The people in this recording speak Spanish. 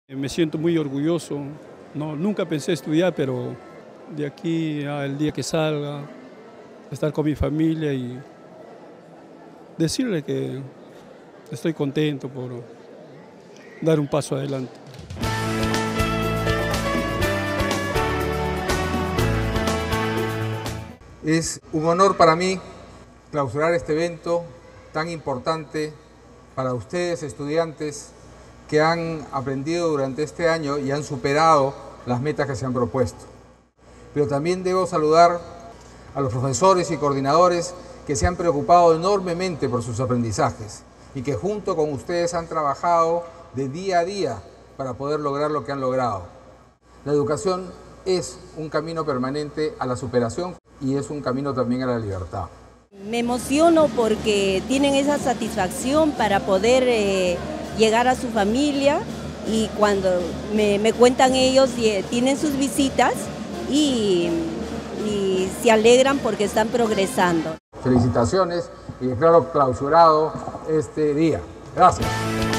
Me siento muy orgulloso. No, nunca pensé estudiar, pero de aquí al día que salga, estar con mi familia y decirle que estoy contento por dar un paso adelante. Es un honor para mí clausurar este evento tan importante para ustedes, estudiantes, que han aprendido durante este año y han superado las metas que se han propuesto. Pero también debo saludar a los profesores y coordinadores que se han preocupado enormemente por sus aprendizajes y que junto con ustedes han trabajado de día a día para poder lograr lo que han logrado. La educación es un camino permanente a la superación y es un camino también a la libertad. Me emociono porque tienen esa satisfacción para poder llegar a su familia, y cuando me cuentan ellos, tienen sus visitas y se alegran porque están progresando. Felicitaciones y declaro clausurado este día. Gracias.